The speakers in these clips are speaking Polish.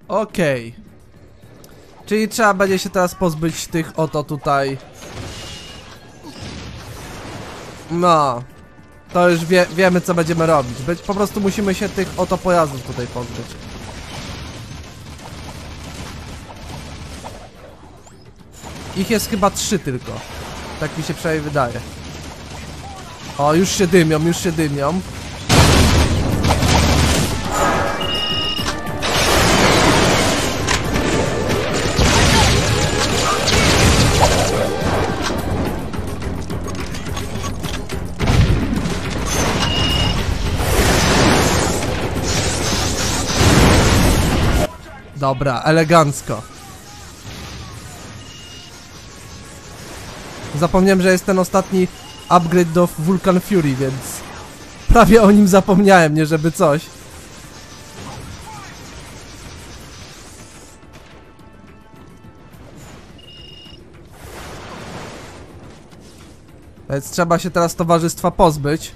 Okej. Czyli trzeba będzie się teraz pozbyć tych oto tutaj. No. To już wiemy, co będziemy robić. Po prostu musimy się tych oto pojazdów tutaj pozbyć. Ich jest chyba 3 tylko. Tak mi się przynajmniej wydaje. O, już się dymią, już się dymią. Dobra, elegancko. Zapomniałem, że jest ten ostatni upgrade do Vulcan Fury, więc prawie o nim zapomniałem, nie żeby coś. Więc trzeba się teraz towarzystwa pozbyć.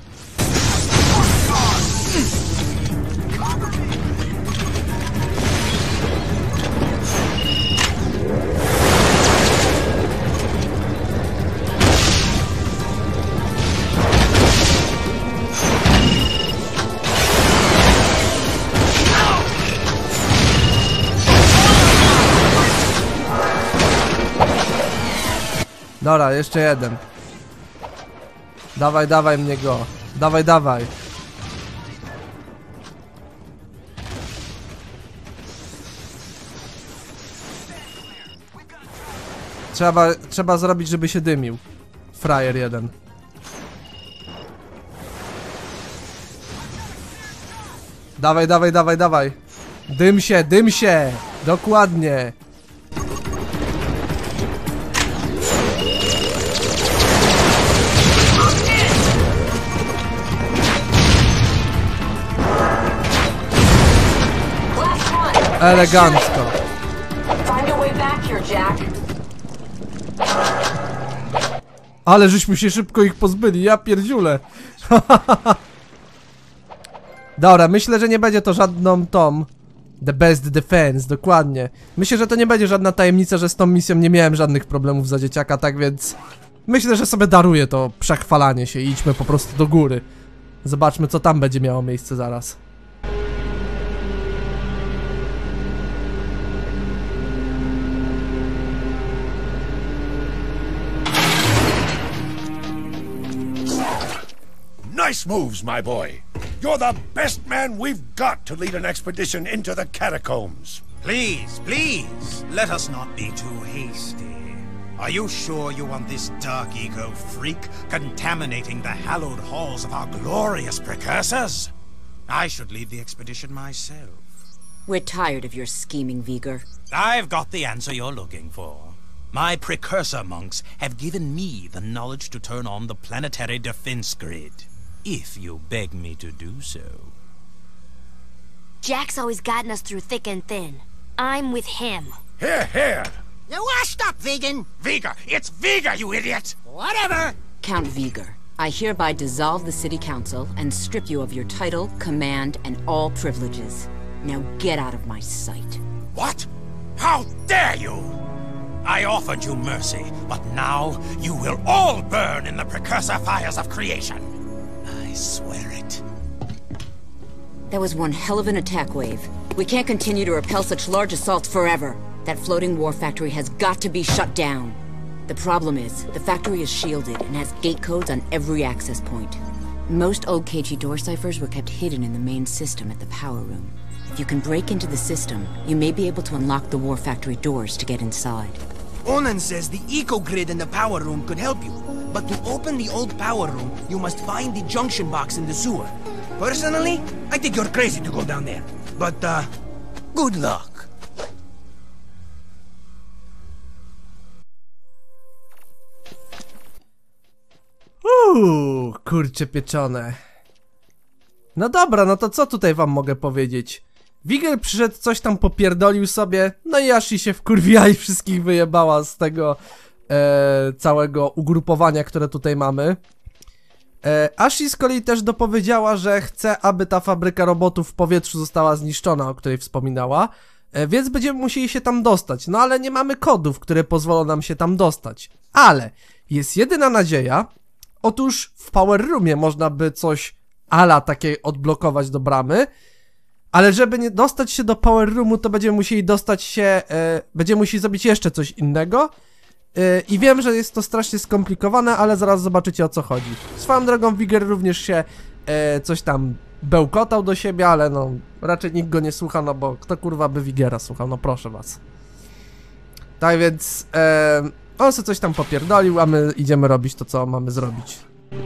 Dobra, jeszcze jeden. Dawaj, dawaj mnie go. Dawaj, dawaj. Trzeba zrobić, żeby się dymił. Frajer jeden. Dawaj, dawaj, dawaj, dawaj. Dym się, dym się. Dokładnie. Elegancko. Ale żeśmy się szybko ich pozbyli, ja pierdziule. Dobra, myślę, że nie będzie to żadną tą the best defense, dokładnie. Myślę, że to nie będzie żadna tajemnica, że z tą misją nie miałem żadnych problemów za dzieciaka, tak więc myślę, że sobie daruję to przechwalanie się i idźmy po prostu do góry. Zobaczmy, co tam będzie miało miejsce zaraz. Nice moves, my boy. You're the best man we've got to lead an expedition into the catacombs. Please, please, let us not be too hasty. Are you sure you want this dark eco freak contaminating the hallowed halls of our glorious precursors? I should lead the expedition myself. We're tired of your scheming, Vigor. I've got the answer you're looking for. My precursor monks have given me the knowledge to turn on the planetary defense grid. If you beg me to do so. Jack's always gotten us through thick and thin. I'm with him. Here, here. You washed up, Vegan. Vega, it's Vega, you idiot. Whatever. Count Vigor, I hereby dissolve the City Council and strip you of your title, command, and all privileges. Now get out of my sight. What? How dare you? I offered you mercy, but now you will all burn in the precursor fires of creation. I swear it. That was one hell of an attack wave. We can't continue to repel such large assaults forever. That floating war factory has got to be shut down. The problem is, the factory is shielded and has gate codes on every access point. Most old KG door ciphers were kept hidden in the main system at the power room. If you can break into the system, you may be able to unlock the war factory doors to get inside. Onan says the eco-grid in the power room could help you. But to open the old power room, you must find the junction box in the sewer. Personally, I think you're crazy to go down there. But, good luck. Kurcze pieczone. No dobra, no to co tutaj wam mogę powiedzieć? Wigel przyszedł, coś tam popierdolił sobie, no i Ashley się wkurwiła i wszystkich wyjebała z tego całego ugrupowania, które tutaj mamy. Ashley z kolei też dopowiedziała, że chce, aby ta fabryka robotów w powietrzu została zniszczona, o której wspominała. Więc będziemy musieli się tam dostać. No ale nie mamy kodów, które pozwolą nam się tam dostać. Ale jest jedyna nadzieja. Otóż w Power Roomie można by coś ala takie odblokować do bramy. Ale żeby nie dostać się do Power Roomu, to będziemy musieli dostać się... będziemy musieli zrobić jeszcze coś innego. I wiem, że jest to strasznie skomplikowane, ale zaraz zobaczycie, o co chodzi. Swoją drogą Wigger również się coś tam bełkotał do siebie, ale no raczej nikt go nie słucha, no bo kto kurwa by Wiggera słuchał, no proszę was. Tak więc on sobie coś tam popierdolił, a my idziemy robić to, co mamy zrobić.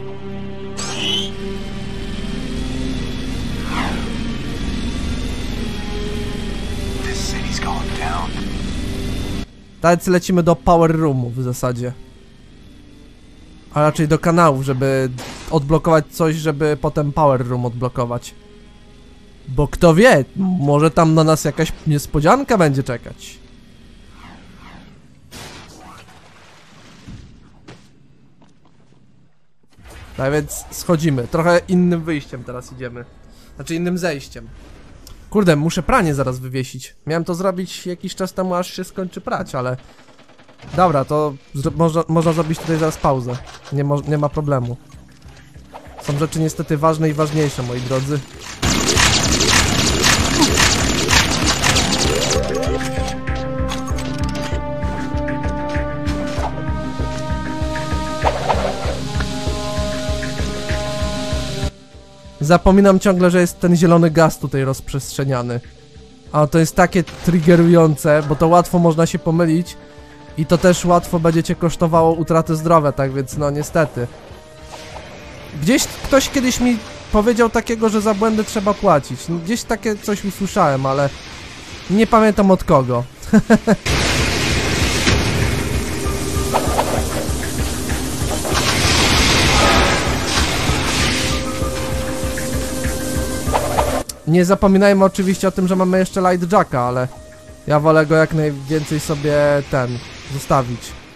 Tak więc lecimy do Power Roomu w zasadzie. A raczej do kanałów, żeby odblokować coś, żeby potem Power Room odblokować. Bo kto wie, może tam na nas jakaś niespodzianka będzie czekać. Tak więc schodzimy. Trochę innym wyjściem teraz idziemy. Znaczy innym zejściem. Kurde, muszę pranie zaraz wywiesić. Miałem to zrobić jakiś czas temu, aż się skończy prać, ale... Dobra, to można zrobić tutaj zaraz pauzę. Nie ma problemu. Są rzeczy niestety ważne i ważniejsze, moi drodzy. Zapominam ciągle, że jest ten zielony gaz tutaj rozprzestrzeniany. A to jest takie triggerujące, bo to łatwo można się pomylić. I to też łatwo będzie cię kosztowało utraty zdrowia, tak więc no niestety. Gdzieś ktoś kiedyś mi powiedział takiego, że za błędy trzeba płacić. Gdzieś takie coś usłyszałem, ale nie pamiętam od kogo. Nie zapominajmy oczywiście o tym, że mamy jeszcze Light Jacka, ale ja wolę go jak najwięcej sobie zostawić.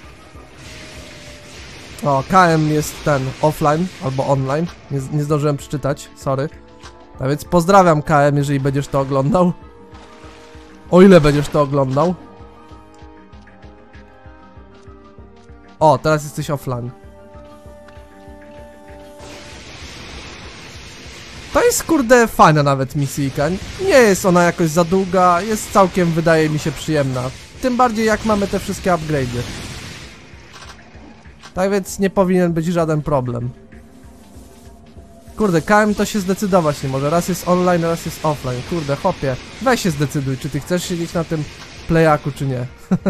O, KM jest offline albo online. Nie zdążyłem przeczytać, sorry. A więc pozdrawiam KM, jeżeli będziesz to oglądał. O ile będziesz to oglądał. O, teraz jesteś offline. To jest kurde fajna nawet misyjka. Nie jest ona jakoś za długa, jest całkiem, wydaje mi się, przyjemna. Tym bardziej jak mamy te wszystkie upgrade'y. Tak więc nie powinien być żaden problem. Kurde, KM to się zdecydować nie może. Raz jest online, raz jest offline. Kurde, chłopie, weź się zdecyduj, czy ty chcesz siedzieć na tym playaku, czy nie.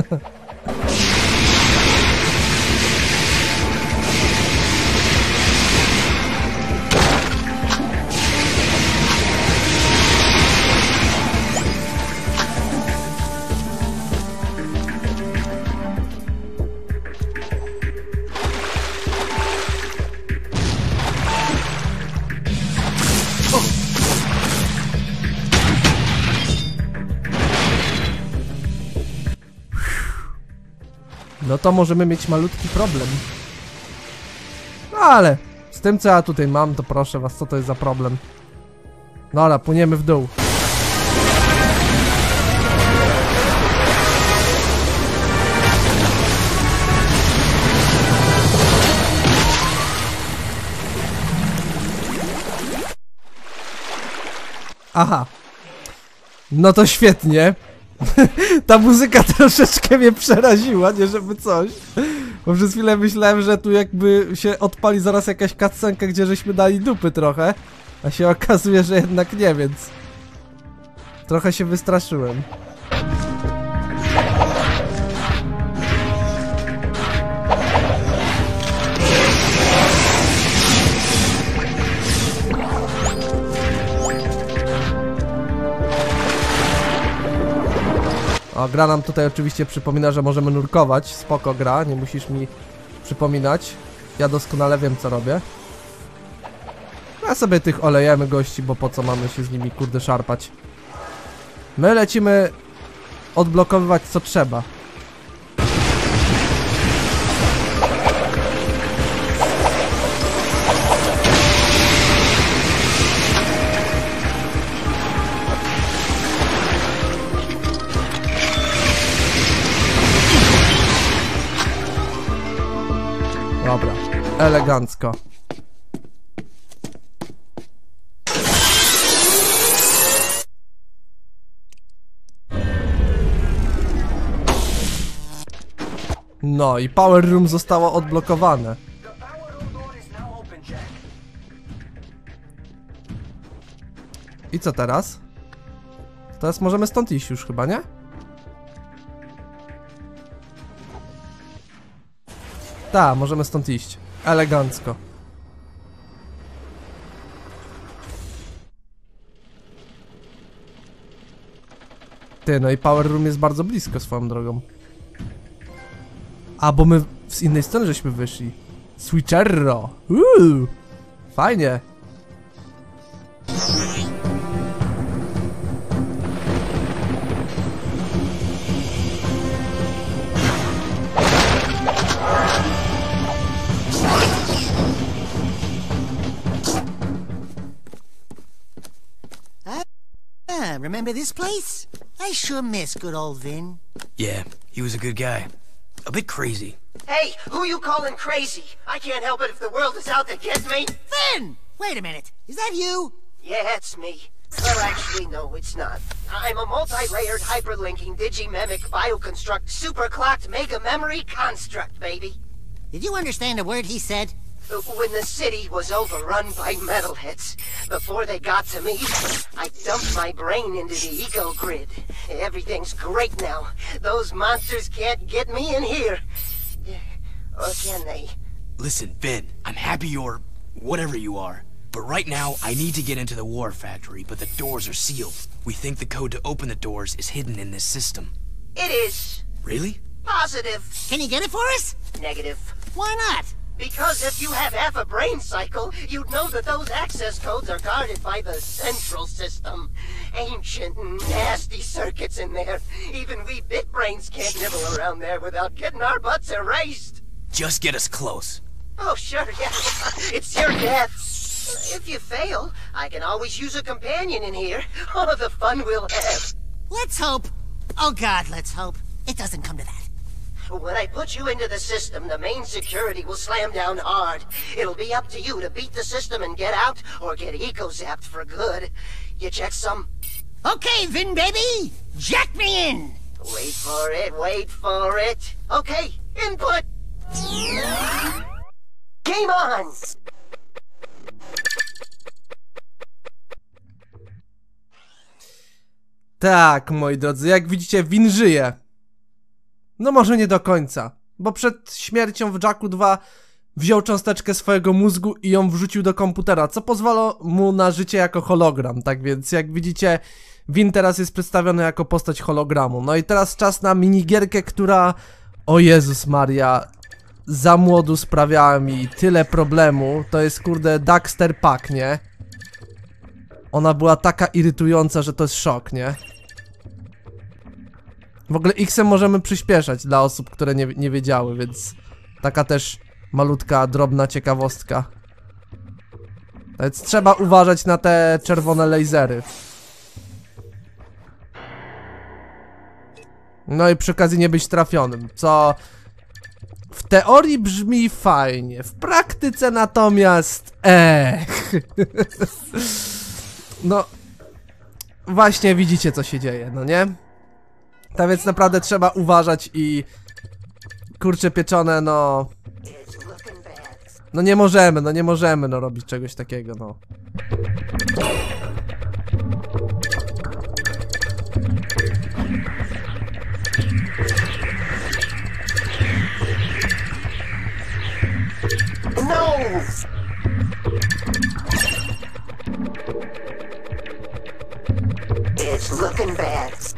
No to możemy mieć malutki problem. No ale z tym, co ja tutaj mam, to proszę was, co to jest za problem? Dobra, płyniemy w dół. Aha. No to świetnie. Ta muzyka troszeczkę mnie przeraziła, nie żeby coś. Bo przez chwilę myślałem, że tu jakby się odpali zaraz jakaś cutscenka, gdzie żeśmy dali dupy trochę. A się okazuje, że jednak nie, więc... Trochę się wystraszyłem. O, gra nam tutaj oczywiście przypomina, że możemy nurkować. Spoko gra, nie musisz mi przypominać. Ja doskonale wiem, co robię. A sobie tych olejemy gości, bo po co mamy się z nimi kurde szarpać. My lecimy odblokowywać co trzeba. Elegancko. No i Power Room zostało odblokowane. I co teraz? Teraz możemy stąd iść już chyba, nie? Tak, możemy stąd iść. Elegancko. Ty, no i Power Room jest bardzo blisko swoją drogą. A, bo my z innej strony żeśmy wyszli. Switcherro. Fajnie. Remember this place? I sure miss good old Vin. Yeah, he was a good guy. A bit crazy. Hey, who you calling crazy? I can't help it if the world is out to get me. Vin! Wait a minute. Is that you? Yeah, it's me. Well, actually, no, it's not. I'm a multi-layered hyperlinking digimemic bioconstruct superclocked mega memory construct, baby. Did you understand a word he said? When the city was overrun by metalheads, before they got to me, I dumped my brain into the eco grid. Everything's great now. Those monsters can't get me in here. Or can they? Listen, Vin, I'm happy you're whatever you are. But right now, I need to get into the war factory, but the doors are sealed. We think the code to open the doors is hidden in this system. It is. Really? Positive. Can you get it for us? Negative. Why not? Because if you have half a brain cycle, you'd know that those access codes are guarded by the central system. Ancient, nasty circuits in there. Even we bit brains can't nibble around there without getting our butts erased. Just get us close. Oh, sure, yeah. It's your death. If you fail, I can always use a companion in here. Oh, the fun we'll have. Let's hope. Oh God, let's hope. It doesn't come to that. When I put you into the system, the main security will slam down hard. It'll be up to you to beat the system and get out, or get eco-zapped for good. You check some? Okay, Vin, baby! Jack me in! Wait for it, wait for it. Okay, input! Game on! Tak, moi drodzy, jak widzicie, Vin żyje. No może nie do końca, bo przed śmiercią w Jacku 2 wziął cząsteczkę swojego mózgu i ją wrzucił do komputera, co pozwala mu na życie jako hologram. Tak więc jak widzicie, Vin teraz jest przedstawiony jako postać hologramu. No i teraz czas na minigierkę, która... O Jezus Maria, za młodu sprawiała mi tyle problemu. To jest kurde Daxter Pack, nie? Ona była taka irytująca, że to jest szok, nie? W ogóle X-em możemy przyspieszać dla osób, które nie wiedziały, więc taka też malutka, drobna ciekawostka. Więc trzeba uważać na te czerwone lasery. No i przy okazji nie być trafionym, co w teorii brzmi fajnie, w praktyce natomiast no właśnie widzicie, co się dzieje, no nie? Tak więc naprawdę trzeba uważać i kurcze pieczone, no nie możemy robić czegoś takiego, no. No! It's looking bad.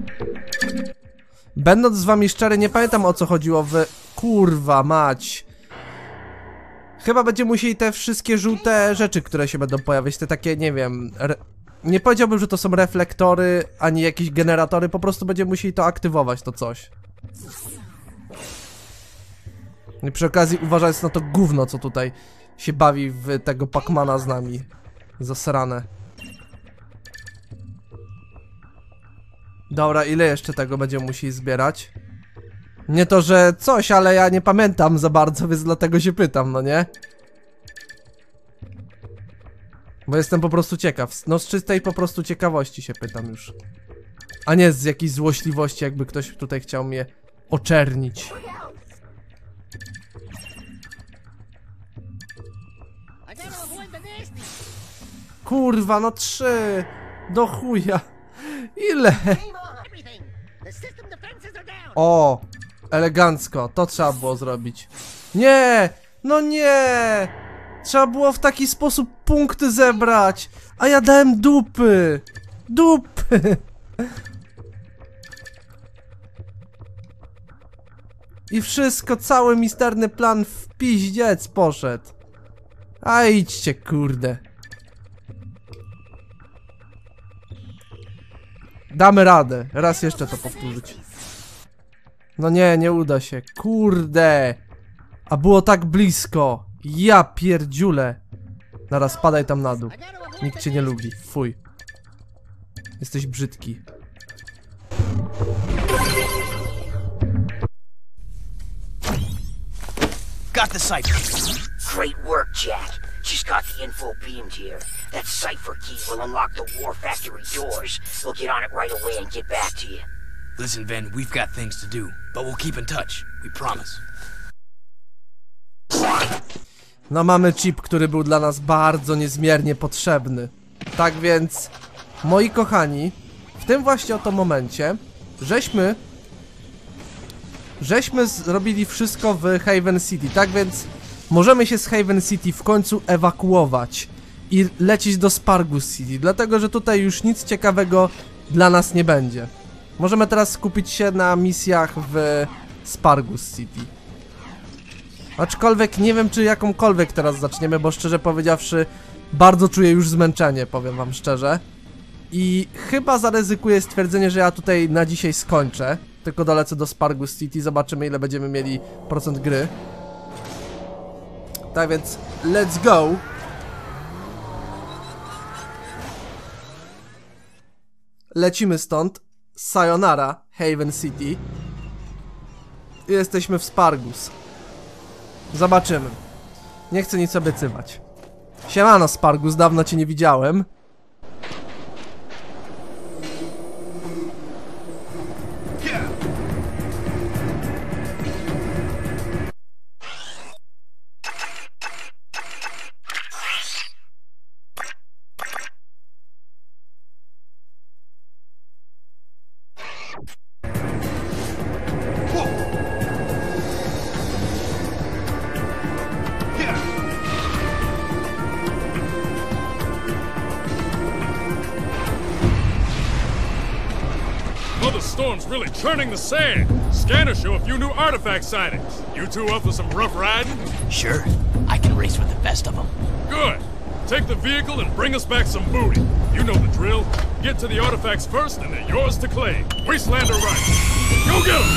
Będąc z wami szczery, nie pamiętam, o co chodziło w... Kurwa mać. Chyba będziemy musieli te wszystkie żółte rzeczy, które się będą pojawiać, te takie, nie wiem... Nie powiedziałbym, że to są reflektory, ani jakieś generatory, po prostu będziemy musieli to aktywować, to coś. I przy okazji uważając na to gówno, co tutaj się bawi w tego Pacmana z nami. Zasrane. Dobra, ile jeszcze tego będziemy musieli zbierać? Nie to, że coś, ale ja nie pamiętam za bardzo, więc dlatego się pytam, no nie? Bo jestem po prostu ciekaw. No z czystej po prostu ciekawości się pytam już. A nie z jakiejś złośliwości, jakby ktoś tutaj chciał mnie oczernić. Kurwa, no 3. Do chuja. Ile? O, elegancko. To trzeba było zrobić. Nie! No nie! Trzeba było w taki sposób punkty zebrać. A ja dałem dupy. Dupy. I wszystko, cały misterny plan w piździec poszedł. A idźcie, kurde. Damy radę. Raz jeszcze to powtórzyć. No nie, nie uda się. Kurde. A było tak blisko. Ja pierdziule. Zaraz spadaj tam na dół. Nikt cię nie lubi. Fuj. Jesteś brzydki. Got the cipher. Great work, Jack. She's got the info beamed here. That cipher key will unlock the War Factory doors. We'll get on it right away and get back to you. Listen, Vin, we've got things to do, but we'll keep in touch. We promise. No mamy chip, który był dla nas bardzo niezmiernie potrzebny. Tak więc, moi kochani, w tym właśnie oto momencie, żeśmy zrobili wszystko w Haven City. Tak więc możemy się z Haven City w końcu ewakuować i lecieć do Spargus City, dlatego że tutaj już nic ciekawego dla nas nie będzie. Możemy teraz skupić się na misjach w Spargus City. Aczkolwiek nie wiem, czy jakąkolwiek teraz zaczniemy, bo szczerze powiedziawszy bardzo czuję już zmęczenie, powiem wam szczerze. I chyba zaryzykuję stwierdzenie, że ja tutaj na dzisiaj skończę. Tylko dolecę do Spargus City, zobaczymy ile będziemy mieli procent gry. Tak więc, let's go! Lecimy stąd. Sayonara, Haven City. I jesteśmy w Spargus. Zobaczymy. Nie chcę nic obiecywać. Siemano, Spargus, dawno cię nie widziałem. The storm's really churning the sand. Scanners show a few new artifact sightings. You two up for some rough riding? Sure. I can race with the best of them. Good. Take the vehicle and bring us back some booty. You know the drill. Get to the artifacts first and they're yours to claim. Wastelander right. Go get them!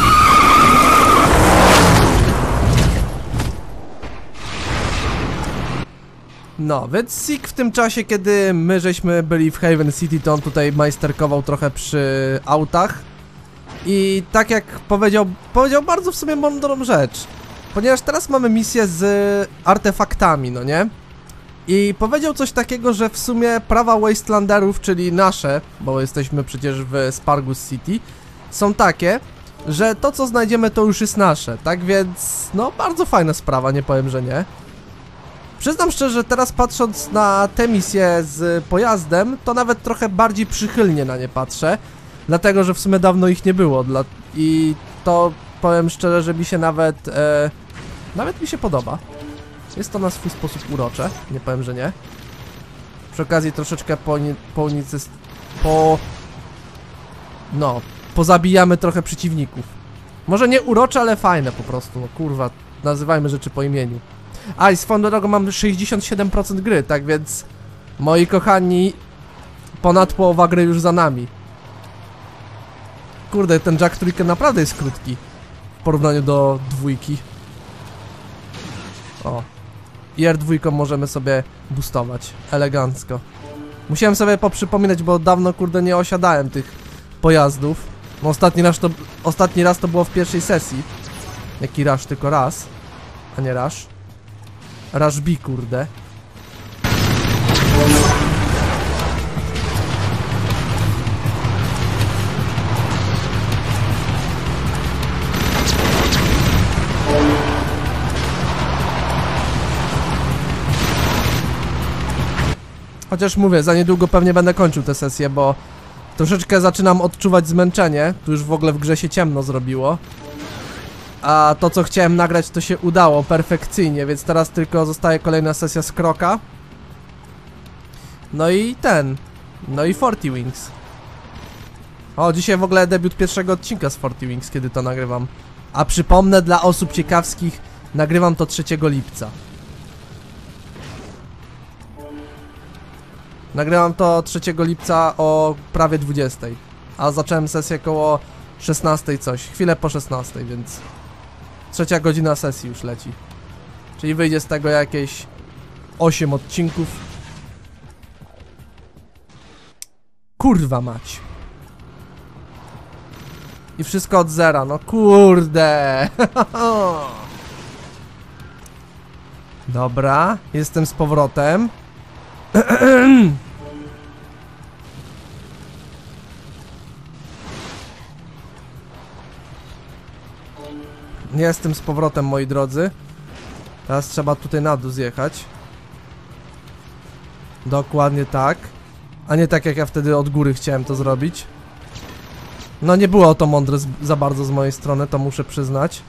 No, więc Sik w tym czasie, kiedy my żeśmy byli w Haven City, to on tutaj majsterkował trochę przy autach. I tak jak powiedział bardzo w sumie mądrą rzecz. Ponieważ teraz mamy misję z artefaktami, no nie? I powiedział coś takiego, że w sumie prawa Wastelanderów, czyli nasze, bo jesteśmy przecież w Spargus City, są takie, że to co znajdziemy to już jest nasze. Tak więc, no bardzo fajna sprawa, nie powiem, że nie. Przyznam szczerze, że teraz patrząc na te misje z pojazdem, to nawet trochę bardziej przychylnie na nie patrzę. Dlatego, że w sumie dawno ich nie było. I to powiem szczerze, że mi się nawet mi się podoba. Jest to na swój sposób urocze, nie powiem, że nie. Przy okazji troszeczkę pozabijamy trochę przeciwników. Może nie urocze, ale fajne po prostu, no kurwa, nazywajmy rzeczy po imieniu. A i swoją drogą mam 67% gry, tak więc moi kochani, ponad połowa gry już za nami. Kurde, ten Jack trójkę naprawdę jest krótki w porównaniu do dwójki. O. I R2 możemy sobie boostować. Elegancko. Musiałem sobie poprzypominać, bo dawno kurde nie osiadałem tych pojazdów. No ostatni raz to było w pierwszej sesji. Jaki rush? Tylko raz. A nie rush. Rush B, kurde. Chociaż mówię, za niedługo pewnie będę kończył tę sesję, bo troszeczkę zaczynam odczuwać zmęczenie. Tu już w ogóle w grze się ciemno zrobiło. A to, co chciałem nagrać, to się udało perfekcyjnie, więc teraz tylko zostaje kolejna sesja z Kroka. No i 40 Wings. O, dzisiaj w ogóle debiut pierwszego odcinka z 40 Wings, kiedy to nagrywam. A przypomnę dla osób ciekawskich, nagrywam to 3 lipca. Nagrywam to 3 lipca o prawie 20. A zacząłem sesję koło 16 coś, chwilę po 16, więc 3 godzina sesji już leci. Czyli wyjdzie z tego jakieś 8 odcinków. Kurwa mać. I wszystko od zera, no kurde. Dobra, jestem z powrotem. Jestem z powrotem, moi drodzy. Teraz trzeba tutaj na dół zjechać. Dokładnie tak. A nie tak jak ja wtedy od góry chciałem to zrobić. No nie było to mądre za bardzo z mojej strony, to muszę przyznać.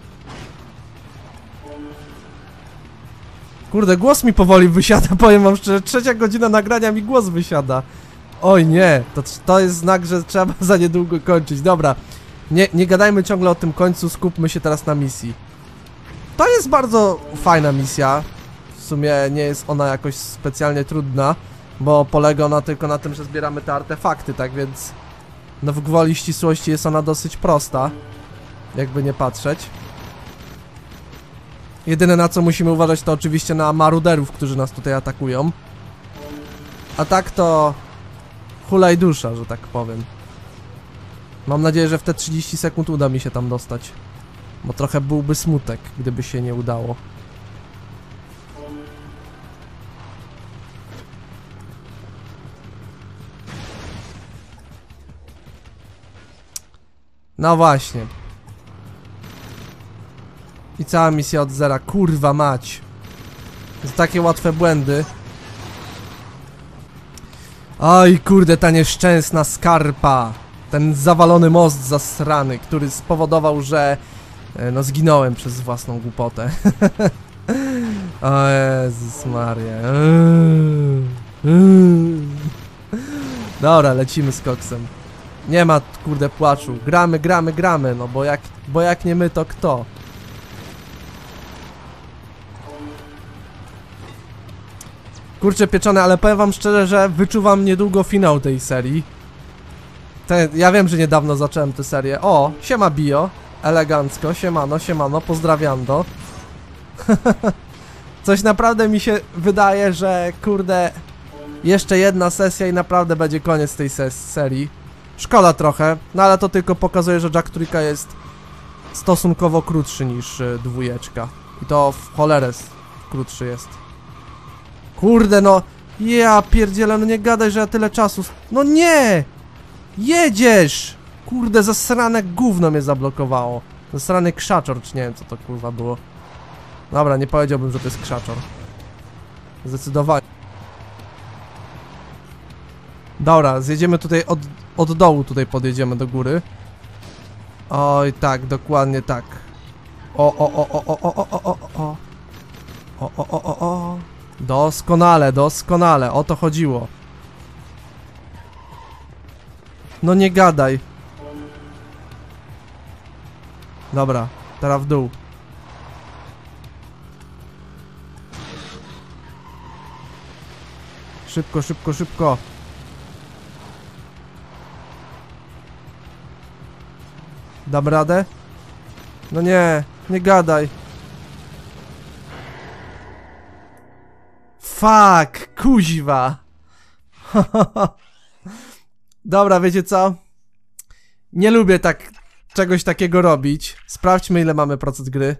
Kurde, głos mi powoli wysiada, powiem wam szczerze. 3 godzina nagrania mi głos wysiada. Oj nie, to jest znak, że trzeba za niedługo kończyć. Dobra, nie gadajmy ciągle o tym końcu, skupmy się teraz na misji. To jest bardzo fajna misja. W sumie nie jest ona jakoś specjalnie trudna, bo polega ona tylko na tym, że zbieramy te artefakty, tak więc... No w gwoli ścisłości jest ona dosyć prosta, jakby nie patrzeć. Jedyne na co musimy uważać to oczywiście na maruderów, którzy nas tutaj atakują. A tak to... hulaj dusza, że tak powiem. Mam nadzieję, że w te 30 sekund uda mi się tam dostać. Bo trochę byłby smutek, gdyby się nie udało. No właśnie. I cała misja od zera. Kurwa mać. Za takie łatwe błędy. Oj kurde, ta nieszczęsna skarpa. Ten zawalony most zasrany, który spowodował, że... no zginąłem przez własną głupotę. O Jezus Maria. Dobra, lecimy z koksem. Nie ma, kurde, płaczu. Gramy, no bo jak nie my, to kto? Kurczę pieczone, ale powiem wam szczerze, że wyczuwam niedługo finał tej serii. Ja wiem, że niedawno zacząłem tę serię. O, siema bio. Elegancko, siemano, pozdrawiando. Coś naprawdę mi się wydaje, że kurde... Jeszcze jedna sesja i naprawdę będzie koniec tej serii. Szkoda trochę, no ale to tylko pokazuje, że Jack Trójka jest stosunkowo krótszy niż dwójeczka. I to w cholerę krótszy jest. Kurde no, ja pierdzielę, no nie gadaj, że ja tyle czasu... No nie! Jedziesz! Kurde, zasrane gówno mnie zablokowało. Zasrany krzaczor, czy nie wiem co to kurwa było. Dobra, nie powiedziałbym, że to jest krzaczor. Zdecydowanie. Dobra, zjedziemy tutaj od dołu, tutaj podjedziemy do góry. Oj, tak, dokładnie tak. O. Doskonale, o to chodziło. No nie gadaj. Dobra, teraz w dół. Szybko. Dam radę? No nie gadaj. Fuck, kuźwa. Dobra, wiecie co? Nie lubię czegoś takiego robić. Sprawdźmy, ile mamy procent gry.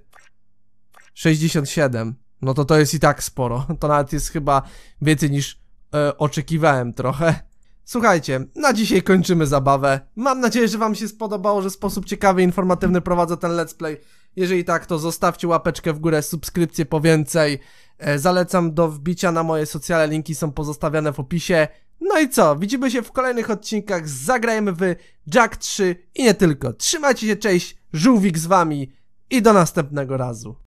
67. No to jest i tak sporo. To nawet jest chyba więcej niż oczekiwałem trochę. Słuchajcie, na dzisiaj kończymy zabawę. Mam nadzieję, że wam się spodobało, że w sposób ciekawy i informatywny prowadzę ten let's play. Jeżeli tak, to zostawcie łapeczkę w górę, subskrypcję po więcej. Zalecam do wbicia na moje socjale, linki są pozostawiane w opisie. No i co, widzimy się w kolejnych odcinkach, zagrajmy w Jak 3 i nie tylko. Trzymajcie się, cześć, Żółwik z wami i do następnego razu.